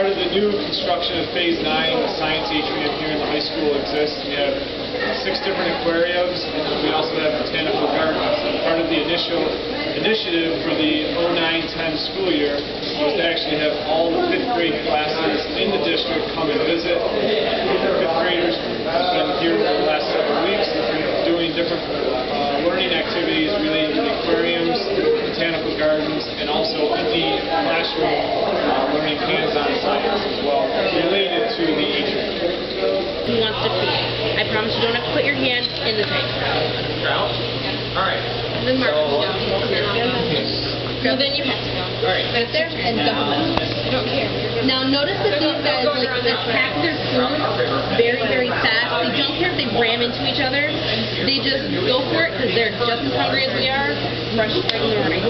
part of the new construction of Phase 9, the science atrium here in the high school exists. We have 6 different aquariums, and we also have botanical gardens. And part of the initial initiative for the 09-10 school year was to actually have all the 5th grade classes in the district come and visit. 5th graders have been here for the last several weeks, doing different learning activities related to the aquariums, botanical gardens, and also in the classroom learning hands-on science as well, related to the atrium. Who wants to pee? I promise you don't have to put your hand in the tank. Alright. And then Mark will go. No, then you have to go. Alright. Right there and dump them. I don't care. Now notice that these guys attack their food very, very fast. They don't care if they ram into each other. They just go for it because they're just as hungry as we are. Fresh spring in the morning.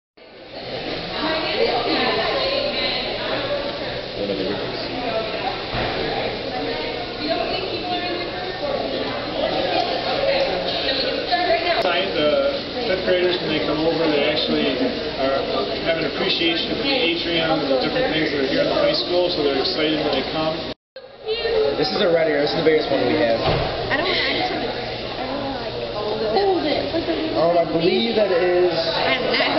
The 5th graders, when they come over, they actually have an appreciation for the atrium and the different things that are here in the high school, so they're excited when they come. This is a red ear. This is the biggest one we have. I don't want to hold it. I believe that it is. I'm not